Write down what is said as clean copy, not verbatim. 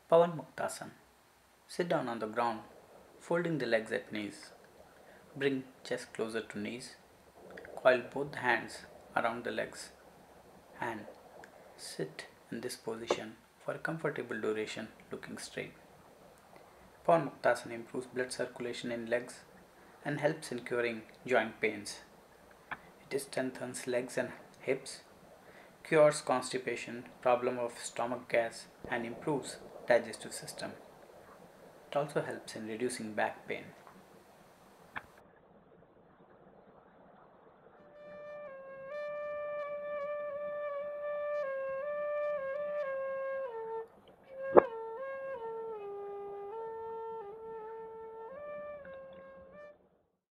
PavanMuktasana. Sit down on the ground, folding the legs at knees. Bring chest closer to knees. Coil both hands around the legs and sit in this position for a comfortable duration looking straight. PavanMuktasana improves blood circulation in legs and helps in curing joint pains. It strengthens legs and hips, cures constipation, problem of stomach gas, and improves digestive system. It also helps in reducing back pain.